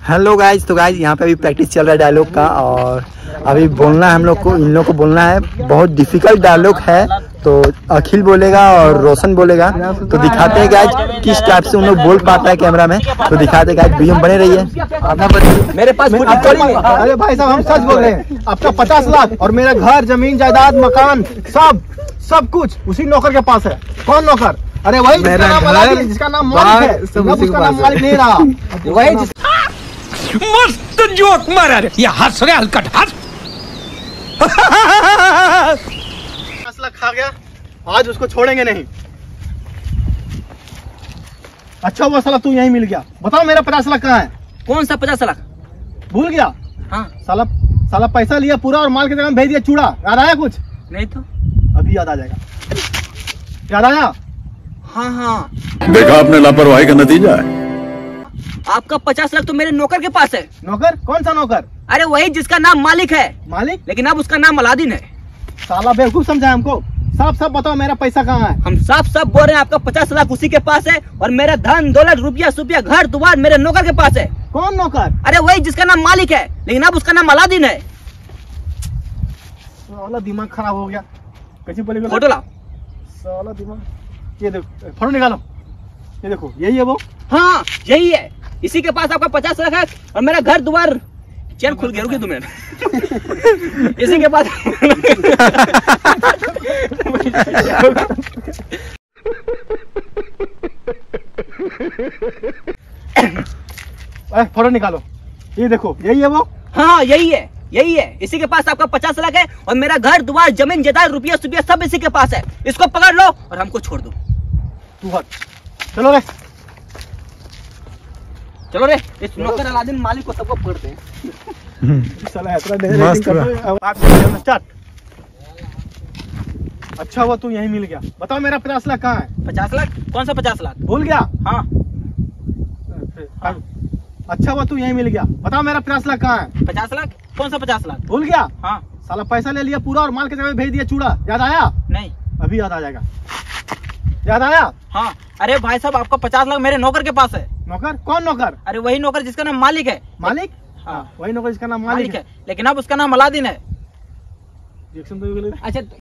Hello guys, तो guys यहाँ पे अभी प्रैक्टिस चल रहा है डायलॉग का और अभी बोलना है हम लोग को, इन लोग को बोलना है। बहुत डिफिकल्ट डायलॉग है, तो अखिल बोलेगा और रोशन बोलेगा। तो दिखाते हैं गाइज किस टाइप से उन लोग बोल पाता है कैमरा में। तो दिखाते हैं गाइज, वीडियो में बने रहिए। मेरे पास अरे भाई साहब, हम सच बोल रहे हैं। आपका 50 लाख और मेरा घर, जमीन, जायदाद, मकान सब कुछ उसी नौकर के पास है। कौन नौकर? अरे वही जिसका नाम मालिक है, उसका नाम मालिक नहीं रहा। वही मस्त जोक मारा रे, ये हंस रहे हलकट हंस। 50 लाख खा गया, आज उसको छोड़ेंगे नहीं। अच्छा हुआ साला तू यहीं मिल गया। बताओ मेरा 50 लाख कहाँ है? कौन सा 50 लाख? भूल गया? हाँ साला पैसा लिया पूरा और माल के जगह भेज दिया चूड़ा। याद आया कुछ? नहीं तो अभी याद आ जाएगा। याद आया? हाँ देखा आपने लापरवाही का नतीजा है। आपका 50 लाख तो मेरे नौकर के पास है। नौकर? कौन सा नौकर? अरे वही जिसका नाम मालिक है। मालिक? लेकिन अब उसका नाम अलादीन है। साला बेवकूफ समझा हमको। साफ बताओ मेरा पैसा कहाँ है? हम साफ बोल रहे हैं, आपका 50 लाख उसी के पास है और मेरा धन दौलत रुपया सुपया घर दुआर मेरे नौकर के पास है। कौन नौकर? अरे वही जिसका नाम मालिक है, लेकिन अब उसका नाम अलादीन है। साला दिमाग खराब हो गया। कैसे बोलेगा? फोटो लाओ। साला दिमाग, ये देखो फोटो निकालो। ये देखो, यही है वो? हाँ यही है, इसी के पास आपका 50 लाख है और मेरा घर द्वार। चैन खुल गया, रुकिए 2 मिनट। इसी के पास फोटो निकालो। ये देखो, यही है वो? हाँ यही है, इसी के पास आपका 50 लाख है और मेरा घर द्वार जमीन जायदाद रुपया सुपया सब इसी के पास है। इसको पकड़ लो और हमको छोड़ दो। तू हट। चलो रे इस नौकर अलादीन मालिक को सबको पकड़ते हैं। साला ऐसा स्टार्ट। अच्छा हुआ तू यहीं मिल गया। बताओ मेरा 50 लाख कहाँ है? 50 लाख? कौन सा 50 लाख? भूल गया? हाँ। अच्छा हुआ तू यहीं मिल गया। बताओ मेरा 50 लाख कहाँ है? 50 लाख? कौन सा 50 लाख? भूल गया? हाँ। साला पैसा ले लिया पूरा और माल के जगह भेज दिया चूड़ा। याद आया? नहीं। अभी याद आ जाएगा। याद आया? हाँ। अरे भाई साहब, आपका 50 लाख मेरे नौकर के पास है। नौकर? कौन नौकर? अरे वही नौकर जिसका नाम मालिक है। मालिक? हाँ वही नौकर जिसका नाम मालिक है। लेकिन अब उसका नाम अलादीन है। रिएक्शन तो अच्छा